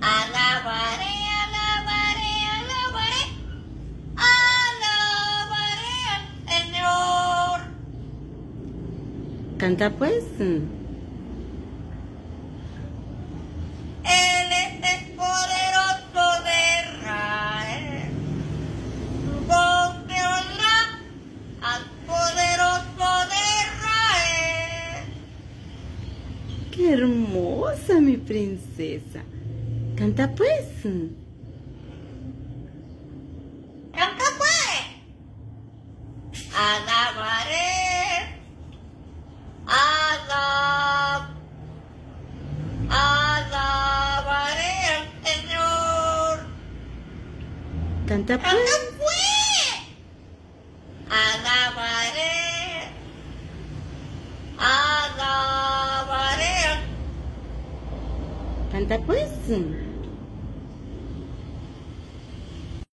Alabaré, alabaré, alabaré, alabaré al Señor. Canta pues. Él es el poderoso de Israel. Voz de honra al poderoso de Israel. Qué hermosa mi princesa. Canta pues. Canta pues. Alabaré, alabaré al Señor. Canta Canta pues. pues. Alabaré, alabaré al Canta pues.